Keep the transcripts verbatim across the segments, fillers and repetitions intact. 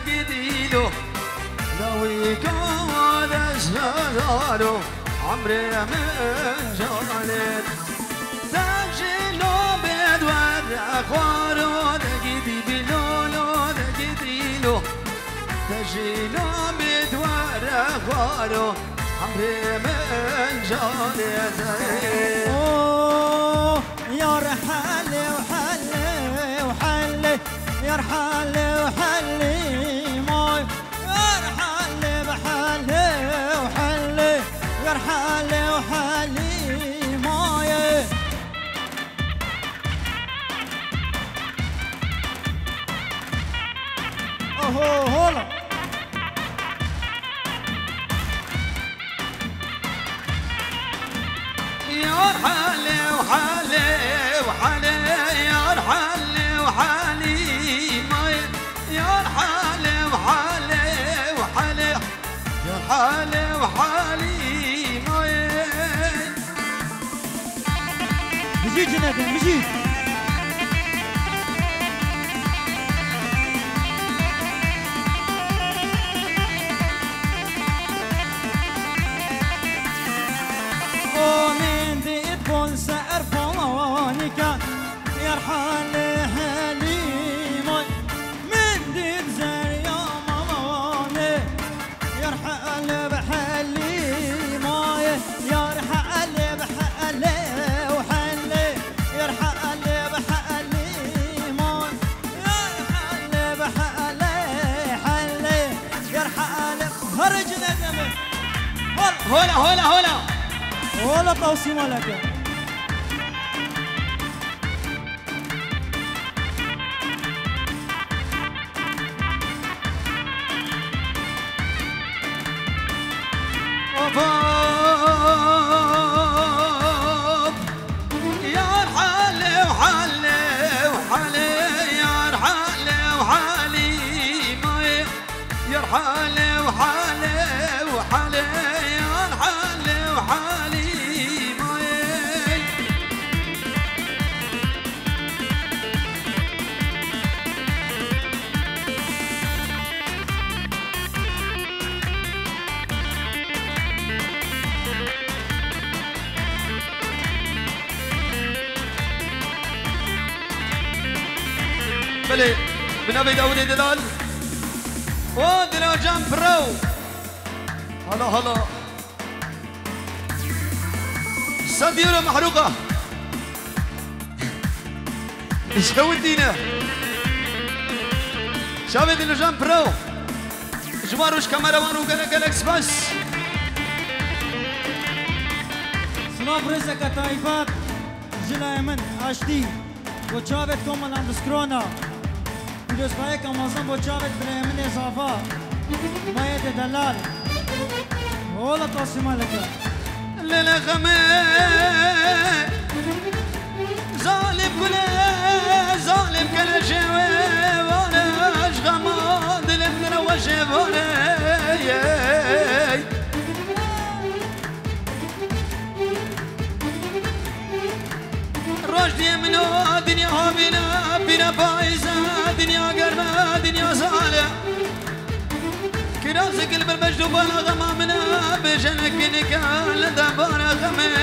قديلو لو كان الشجر عمري من جالت تجيلو بدور أخوارو دقيدي بلولو دقيديلو تجيلو بدور أخوارو عمري من جالت أوه يا رحالي وحلي وحلي يا رحالي وحلي ماي يا رحالي بحلي وحلي يا رحالي وحلي ماي اوه هولا يا رحالي وحالي وحالي يا رحالي وحالي ماي يا رحالي وحالي وحالي يا رحالي وحالي ماي مجيد جنادي مجيد ومن ديت بونسا ارفانيكا يا رحالي حليمي من ديت زريا ماماني يا رحالي بحليمي يا رحالي بحلي وحلي يا رحالي بحليمي يا رحالي بحلي حلي يا رحالي هرجنا دمي هولا هولا هولا ولا توصي مالك يا رحالي وحالي وحالي يا رحالي وحالي ماي يا رحالي وحالي وحالي يا رحالي وحالي ماي بلي من ابي داود دلال ودنا جنب برو هلا هلا صديره محروقه ايش ودينا شافت انه جنب برو جماروش كاميرا وان وقال جالكس بس سناب رزق تايفات جلا من اشتي وشافت كومن عند سكرونا فيديوز بايك امازون وشافت بلا من اضافه ما يد دلال ولا تصميم لك ليلة غمي ظالم كله ظالم كله جوي وانا اش غماد لمن وجه وانا رشدي منو دنيا بنا بنا بايزة دنيا قربة دنيا زالة كراسك قلب المجدوب انا غمامنا بجنك نكال دبانا غمي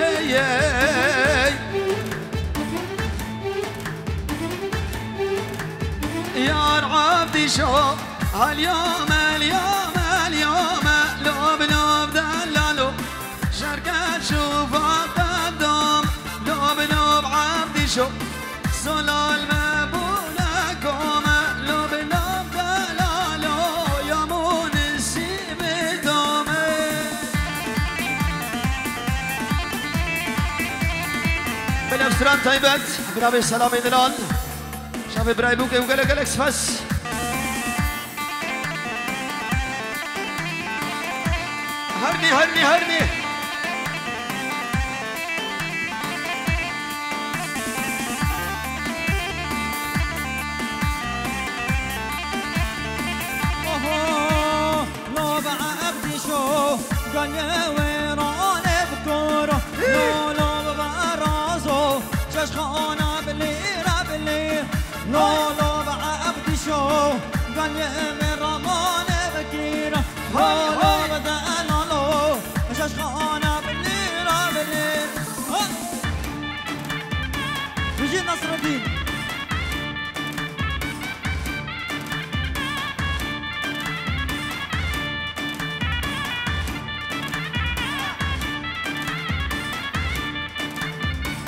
يا رعبتي شو هاليوم اليوم اليوم لوب لوب دلالو شركة شوف قدام لوب لوب عبدي شو صلى المبولة كوما لوب لوب دلالو يمون السيب دومي بالأفسران طيبت برابي سلامي دلال شاف برايبوك وقال لك الكس فس هرني هرني هرني اوه لو بقى ابدي شو قال يا ويران بكوره لو لو بقى رازو ششخانه بالليل بالليل لو لو بقى ابدي شو قال يا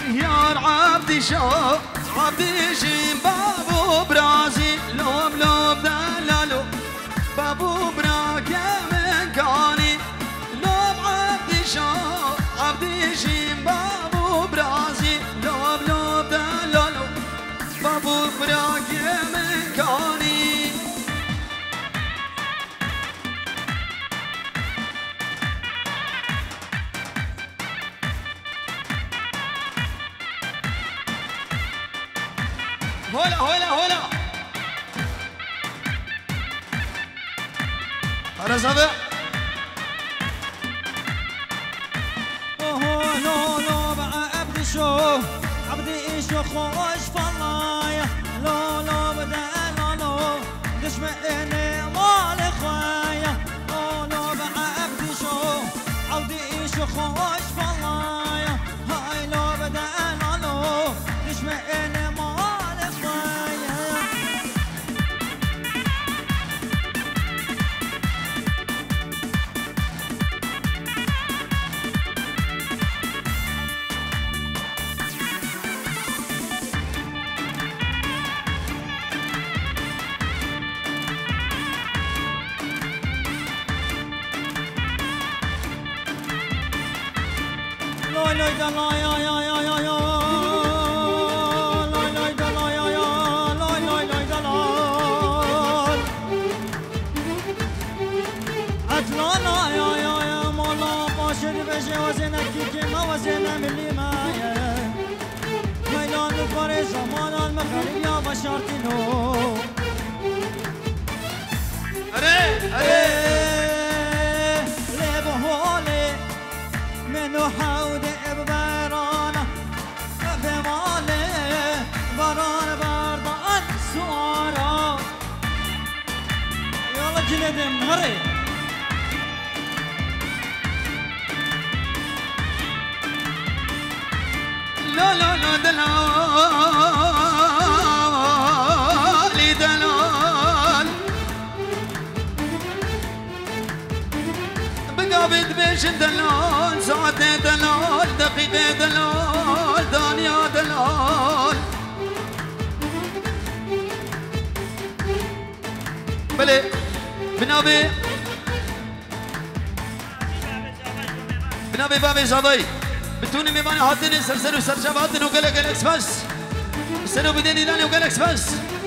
يا عبدي شو عبدي شي بابو برازي لوب لوب دلالو بابو براك من كاني لوب عبدي شو عبدي شي بابو برازي لوب لوب دلالو بابو براك من كاني هولا هولا هولا هذا سبع اوه لو لو بقى عبدي شو عبدي ايش خوش فلايا لو لو بدا لا لو دشمقني مال خايا لو لو بقى عبدي شو عبدي ايش خوش فلايا هاي لو بدا لا لو دشمقني lôi lôi da lôi ya ya ya ya ya lôi lôi da lôi ya ya lôi lôi lôi da lôi atla la ya ya ya mola başır beşe vazena kike ma vazena milli ma ya meydan fare zaman al mekharib ya başartino are are le bohole منو حود ببرانا بماله بران بردان سوارا يلا جلدم هري لا لا لا دلال دلال بقابد بيش دلال ساعتين دلال دقيقة دلال دنيا دلال بلي بنابي بنابي بابي زابي بتوني ميماني حاطيني سرسر وسرشاب حاطيني وقالك الكس بس سنو بديني لاني وقالك بس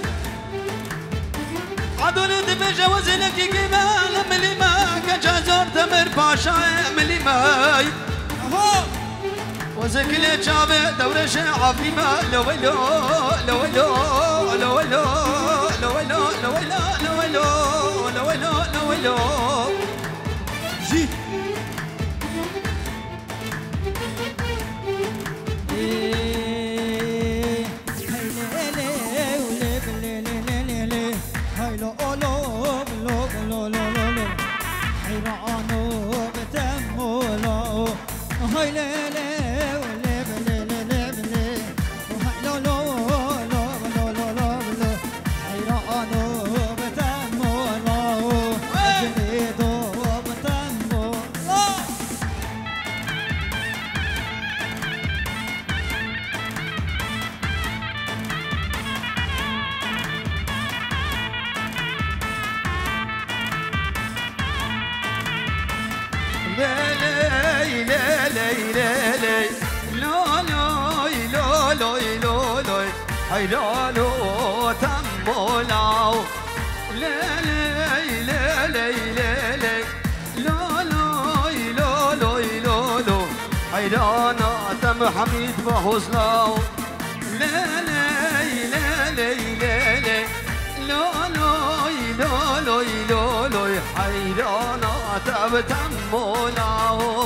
عدولي دفجة وزنك جمال ملي ما كجازور تمر باشا ملي ماي وزكلي شابه دورش عفيمة لو لو لو لو لو لو لو لو لو لو لو لو لو جي حيرانو تمولاو لا لا لا لا لا لا لا لا لا لا حيرانا تم حميد بحزناو لا لا لا لا لا لا لا لا لا لا حيرانا تم تمولاو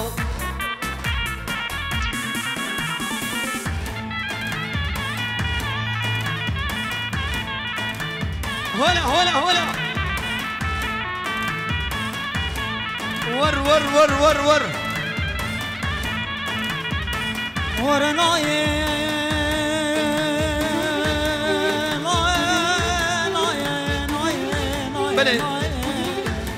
هلا هلا هلا ور ور ور ور ور ور نايه بله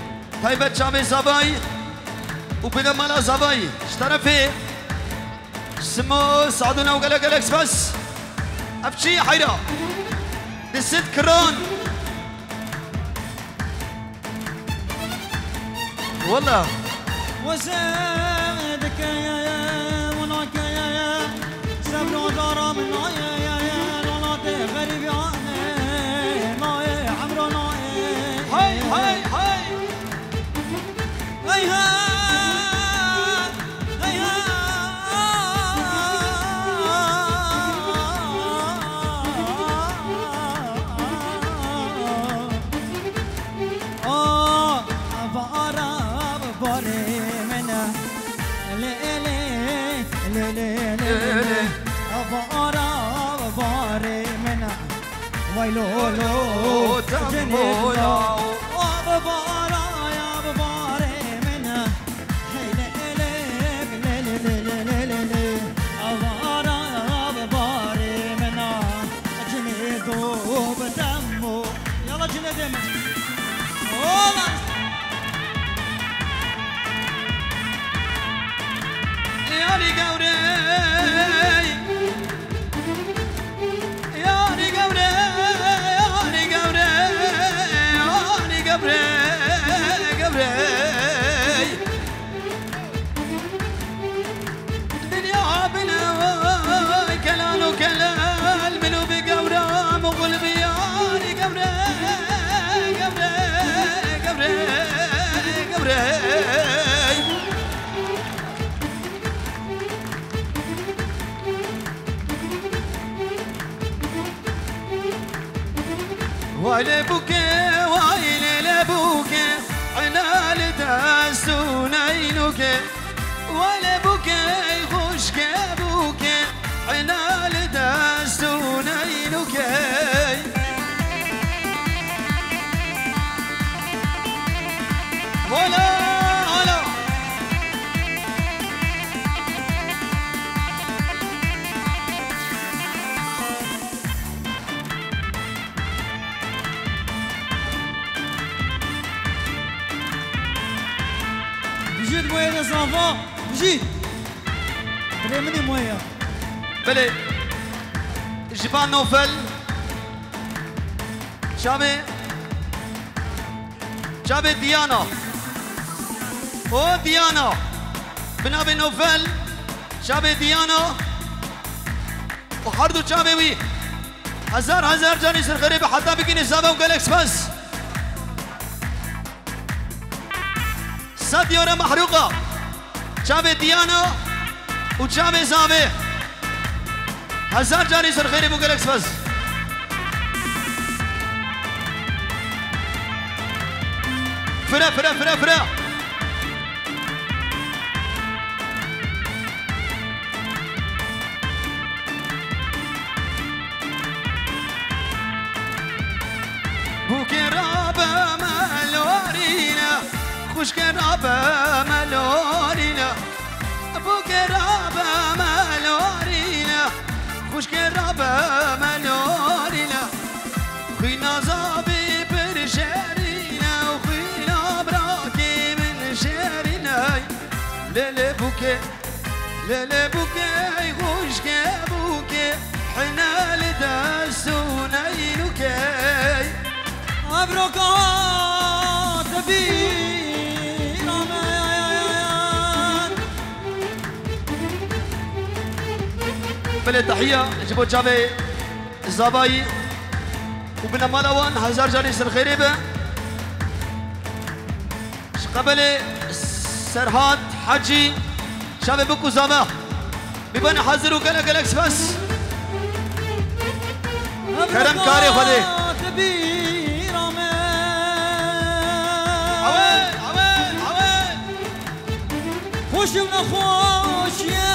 طيبة شامي زباي وبنا مالا زباي اشترفي سمو سعدنا وقال لك الاكس بس ابشي حيرة دست كرون والله وزادك يا يا وناك يا يا سبنا دارا من يا يا يا لوناتي غريب يا ناي عمرو ناي هاي هاي هاي هاي هاي ويلو لو تمولا وببارا يا بباري منا هيلي ليلي ليلي ليلي ليلي أبارا يا بباري منا جنيدو بدمو يلا جنيدو والله يا لي قوري ويلي بوكي ويلي لبوكي عنال داسونينوكي ويلي بوكي خوشكي بوكي عنال داسونينوكي ولا ولا جيت مويا les enfants جيت بريمني مويا بلي جبان نوفل شابي شابي ديانا او ديانا بنابي نوفل شابي ديانا وحردو شابي وي هزار هزار جاني سر غريب حتى بكيني زابا وجالكس بس صد يورا محروقة شابي ديانا وشابي زابي هزار جاني سر غريب وجالكس بس فرا فرا فرا فرا بوكي رابا مالورينا خوشك رابا مالورينا بوكي رابا مالورينا خوشك رابا مالورينا خوينا زابي برشارينا وخوينا براكي من شارينا ليلي بوكي ليلي بوكي خوشك بوكي حنا لداسونينوكي أبروكا تبين أمان بلي تحية جبو جابي الزباي وبنا مالوان هزار جاني سر خريبة قبل سرهاد حجي شابي بكو زابا بيبان حاضر وكلا كلاكس بس كرم كاري خدي تبين أمان عوين عوين عوين خوش ونخوش يا